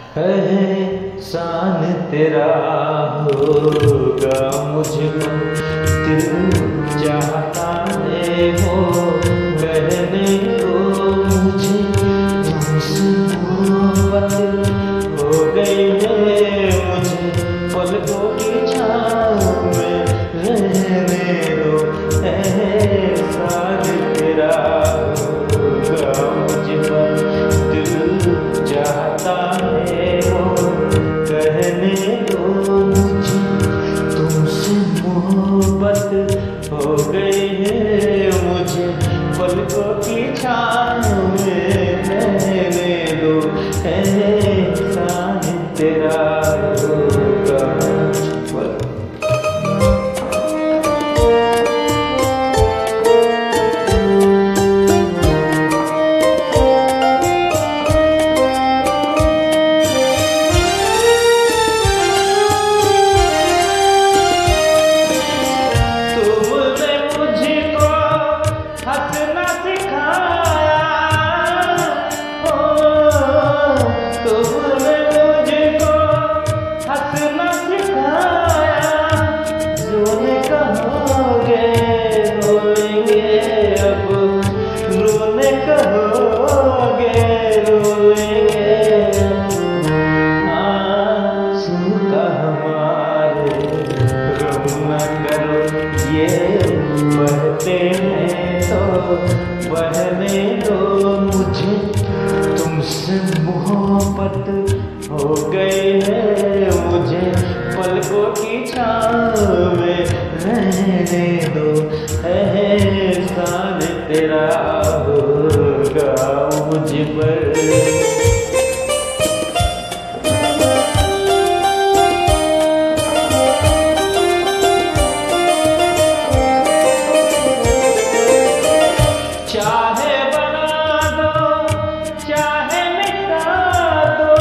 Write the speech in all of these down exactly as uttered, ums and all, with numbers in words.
एहसान तेरा होगा मुझको दिल चाहता है वो कहने को मुझे तुमसे मोहब्बत हो गई है मुझे पलकों की छाँव में रहने दो। एहसान तेरा होगा मुझ पर दिल चाहता है वो कहने दो मुझे तुमसे मोहब्बत हो गई है मुझे पलकों की छाँव में रहने दो। एहसान तेरा होगा मुझ पर। बहते हैं तो बहने दो मुझे तुमसे मोहब्बत हो गई है मुझे पलकों की छाँव में रहने दो। एहसान तेरा होगा मुझ पर। चाहे बना दो चाहे मिटा दो,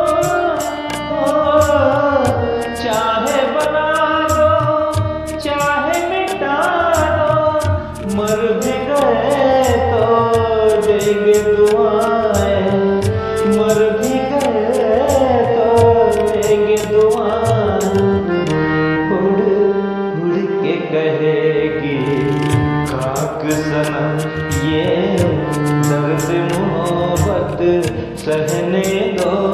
चाहे बना दो चाहे मिटा दो, मर भी गए तो देंगे दुआएं, मर भी गए तो देंगे दुआएं। उड़ उड़ के कहेगी खाक सनम ये दर्द मोहब्बत सहने दो।